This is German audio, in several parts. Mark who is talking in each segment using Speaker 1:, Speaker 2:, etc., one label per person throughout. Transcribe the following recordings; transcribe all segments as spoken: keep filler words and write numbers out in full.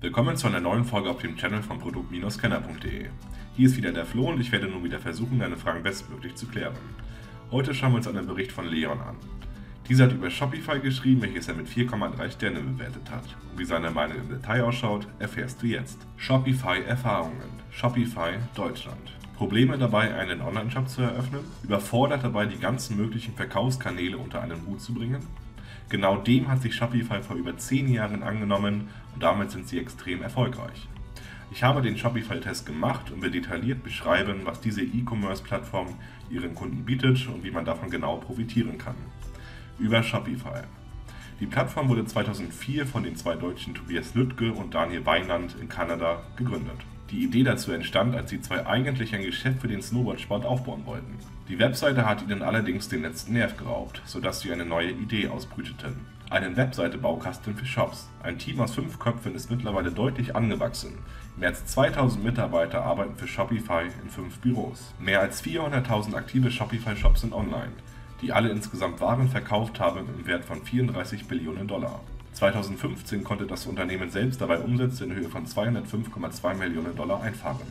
Speaker 1: Willkommen zu einer neuen Folge auf dem Channel von produkt Scanner punkt de. Hier ist wieder der Flo und ich werde nun wieder versuchen, deine Fragen bestmöglich zu klären. Heute schauen wir uns einen Bericht von Leon an. Dieser hat über Shopify geschrieben, welches er mit vier Komma drei Sterne bewertet hat. Und wie seine Meinung im Detail ausschaut, erfährst du jetzt. Shopify Erfahrungen. Shopify Deutschland. Probleme dabei, einen Online-Shop zu eröffnen? Überfordert dabei, die ganzen möglichen Verkaufskanäle unter einen Hut zu bringen? Genau dem hat sich Shopify vor über zehn Jahren angenommen und damit sind sie extrem erfolgreich. Ich habe den Shopify-Test gemacht und will detailliert beschreiben, was diese E-Commerce-Plattform ihren Kunden bietet und wie man davon genau profitieren kann. Über Shopify. Die Plattform wurde zweitausendvier von den zwei Deutschen Tobias Lüttke und Daniel Weinand in Kanada gegründet. Die Idee dazu entstand, als die zwei eigentlich ein Geschäft für den Snowboardsport aufbauen wollten. Die Webseite hat ihnen allerdings den letzten Nerv geraubt, sodass sie eine neue Idee ausbrüteten. Einen Webseite-Baukasten für Shops. Ein Team aus fünf Köpfen ist mittlerweile deutlich angewachsen. Mehr als zweitausend Mitarbeiter arbeiten für Shopify in fünf Büros. Mehr als vierhunderttausend aktive Shopify-Shops sind online, die alle insgesamt Waren verkauft haben im Wert von vierunddreißig Billionen Dollar. zweitausendfünfzehn konnte das Unternehmen selbst dabei Umsätze in Höhe von zweihundertfünf Komma zwei Millionen Dollar einfahren.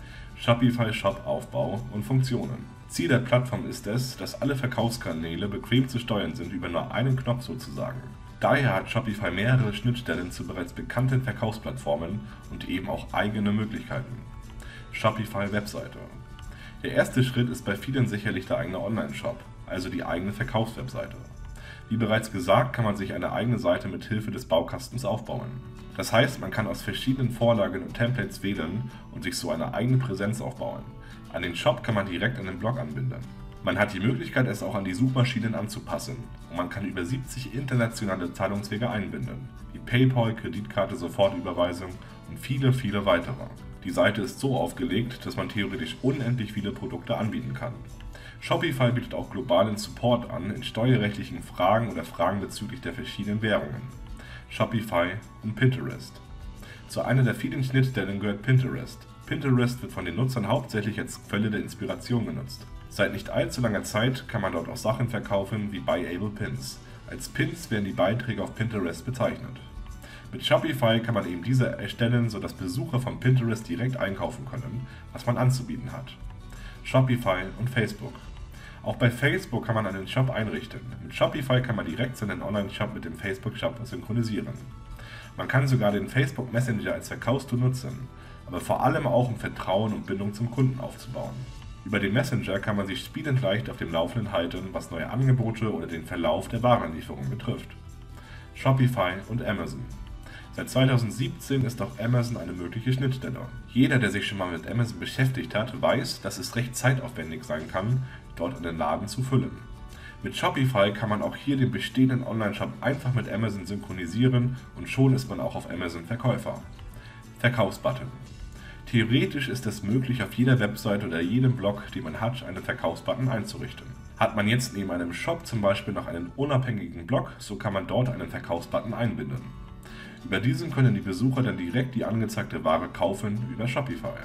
Speaker 1: Shopify Shop Aufbau und Funktionen. Ziel der Plattform ist es, dass alle Verkaufskanäle bequem zu steuern sind über nur einen Knopf sozusagen. Daher hat Shopify mehrere Schnittstellen zu bereits bekannten Verkaufsplattformen und eben auch eigene Möglichkeiten. Shopify Webseite. Der erste Schritt ist bei vielen sicherlich der eigene Online-Shop, also die eigene Verkaufswebseite. Wie bereits gesagt, kann man sich eine eigene Seite mit Hilfe des Baukastens aufbauen. Das heißt, man kann aus verschiedenen Vorlagen und Templates wählen und sich so eine eigene Präsenz aufbauen. An den Shop kann man direkt einen Blog anbinden. Man hat die Möglichkeit, es auch an die Suchmaschinen anzupassen und man kann über siebzig internationale Zahlungswege einbinden, wie PayPal, Kreditkarte, Sofortüberweisung und viele, viele weitere. Die Seite ist so aufgelegt, dass man theoretisch unendlich viele Produkte anbieten kann. Shopify bietet auch globalen Support an in steuerrechtlichen Fragen oder Fragen bezüglich der verschiedenen Währungen. Shopify und Pinterest. Zu einer der vielen Schnittstellen gehört Pinterest. Pinterest wird von den Nutzern hauptsächlich als Quelle der Inspiration genutzt. Seit nicht allzu langer Zeit kann man dort auch Sachen verkaufen wie Buyable Pins. Als Pins werden die Beiträge auf Pinterest bezeichnet. Mit Shopify kann man eben diese erstellen, sodass Besucher von Pinterest direkt einkaufen können, was man anzubieten hat. Shopify und Facebook. Auch bei Facebook kann man einen Shop einrichten. Mit Shopify kann man direkt seinen Online-Shop mit dem Facebook-Shop synchronisieren. Man kann sogar den Facebook Messenger als Verkaufstool nutzen, aber vor allem auch um Vertrauen und Bindung zum Kunden aufzubauen. Über den Messenger kann man sich spielend leicht auf dem Laufenden halten, was neue Angebote oder den Verlauf der Warenlieferung betrifft. Shopify und Amazon. Seit zweitausendsiebzehn ist auch Amazon eine mögliche Schnittstelle. Jeder, der sich schon mal mit Amazon beschäftigt hat, weiß, dass es recht zeitaufwendig sein kann, dort einen Laden zu füllen. Mit Shopify kann man auch hier den bestehenden Online-Shop einfach mit Amazon synchronisieren und schon ist man auch auf Amazon Verkäufer. Verkaufsbutton. Theoretisch ist es möglich, auf jeder Webseite oder jedem Blog, den man hat, einen Verkaufsbutton einzurichten. Hat man jetzt neben einem Shop zum Beispiel noch einen unabhängigen Blog, so kann man dort einen Verkaufsbutton einbinden. Über diesen können die Besucher dann direkt die angezeigte Ware kaufen über Shopify.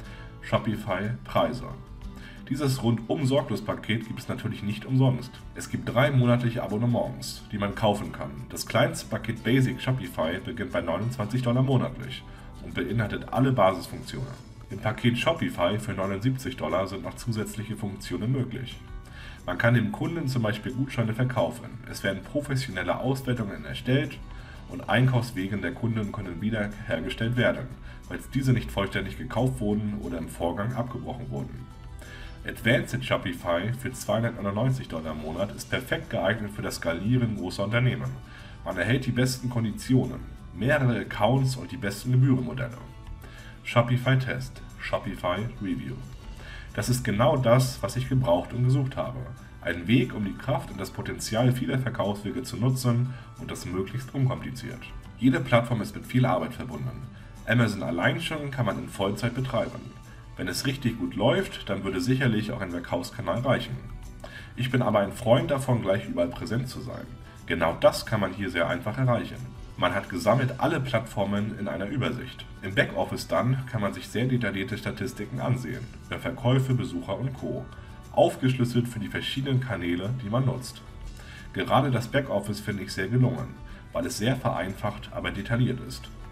Speaker 1: Shopify Preise. Dieses Rundum-Sorglos-Paket gibt es natürlich nicht umsonst. Es gibt drei monatliche Abonnements, die man kaufen kann. Das kleinste Paket Basic Shopify beginnt bei neunundzwanzig Dollar monatlich und beinhaltet alle Basisfunktionen. Im Paket Shopify für neunundsiebzig Dollar sind noch zusätzliche Funktionen möglich. Man kann dem Kunden zum Beispiel Gutscheine verkaufen. Es werden professionelle Auswertungen erstellt und Einkaufswege der Kunden können wiederhergestellt werden, falls diese nicht vollständig gekauft wurden oder im Vorgang abgebrochen wurden. Advanced Shopify für zweihundertneunundneunzig Dollar im Monat ist perfekt geeignet für das Skalieren großer Unternehmen. Man erhält die besten Konditionen, mehrere Accounts und die besten Gebührenmodelle. Shopify Test, Shopify Review. Das ist genau das, was ich gebraucht und gesucht habe. Ein Weg, um die Kraft und das Potenzial vieler Verkaufswege zu nutzen und das möglichst unkompliziert. Jede Plattform ist mit viel Arbeit verbunden. Amazon allein schon kann man in Vollzeit betreiben. Wenn es richtig gut läuft, dann würde sicherlich auch ein Verkaufskanal reichen. Ich bin aber ein Freund davon, gleich überall präsent zu sein. Genau das kann man hier sehr einfach erreichen. Man hat gesammelt alle Plattformen in einer Übersicht. Im Backoffice dann kann man sich sehr detaillierte Statistiken ansehen, über Verkäufe, Besucher und Co. Aufgeschlüsselt für die verschiedenen Kanäle, die man nutzt. Gerade das Backoffice finde ich sehr gelungen, weil es sehr vereinfacht, aber detailliert ist.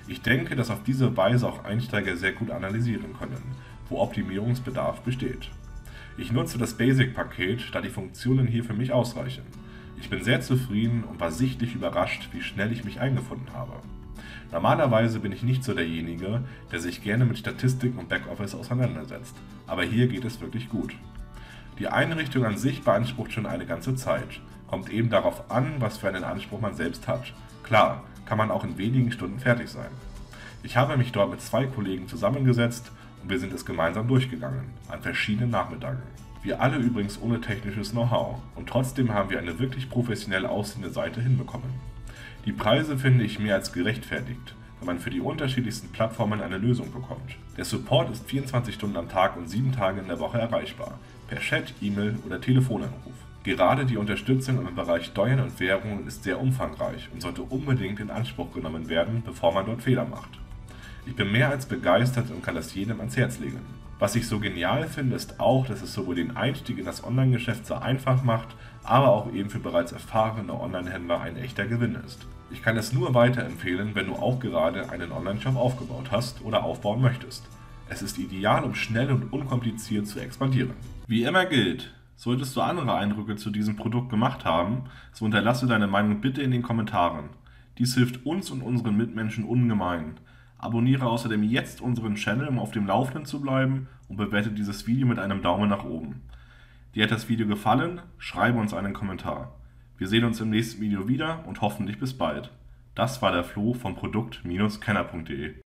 Speaker 1: Ich denke, dass auf diese Weise auch Einsteiger sehr gut analysieren können, wo Optimierungsbedarf besteht. Ich nutze das Basic-Paket, da die Funktionen hier für mich ausreichen. Ich bin sehr zufrieden und war sichtlich überrascht, wie schnell ich mich eingefunden habe. Normalerweise bin ich nicht so derjenige, der sich gerne mit Statistiken und Backoffice auseinandersetzt, aber hier geht es wirklich gut. Die Einrichtung an sich beansprucht schon eine ganze Zeit, kommt eben darauf an, was für einen Anspruch man selbst hat. Klar, kann man auch in wenigen Stunden fertig sein. Ich habe mich dort mit zwei Kollegen zusammengesetzt und wir sind es gemeinsam durchgegangen, an verschiedenen Nachmittagen. Wir alle übrigens ohne technisches Know-how und trotzdem haben wir eine wirklich professionell aussehende Seite hinbekommen. Die Preise finde ich mehr als gerechtfertigt, wenn man für die unterschiedlichsten Plattformen eine Lösung bekommt. Der Support ist vierundzwanzig Stunden am Tag und sieben Tage in der Woche erreichbar, per Chat, E-Mail oder Telefonanruf. Gerade die Unterstützung im Bereich Steuern und Währungen ist sehr umfangreich und sollte unbedingt in Anspruch genommen werden, bevor man dort Fehler macht. Ich bin mehr als begeistert und kann das jedem ans Herz legen. Was ich so genial finde, ist auch, dass es sowohl den Einstieg in das Online-Geschäft sehr einfach macht, aber auch eben für bereits erfahrene Online-Händler ein echter Gewinn ist. Ich kann es nur weiterempfehlen, wenn du auch gerade einen Online-Shop aufgebaut hast oder aufbauen möchtest. Es ist ideal, um schnell und unkompliziert zu expandieren. Wie immer gilt, solltest du andere Eindrücke zu diesem Produkt gemacht haben, so hinterlasse deine Meinung bitte in den Kommentaren. Dies hilft uns und unseren Mitmenschen ungemein. Abonniere außerdem jetzt unseren Channel, um auf dem Laufenden zu bleiben, und bewerte dieses Video mit einem Daumen nach oben. Dir hat das Video gefallen? Schreibe uns einen Kommentar. Wir sehen uns im nächsten Video wieder und hoffentlich bis bald. Das war der Flo von Produkt Bindestrich kenner punkt de.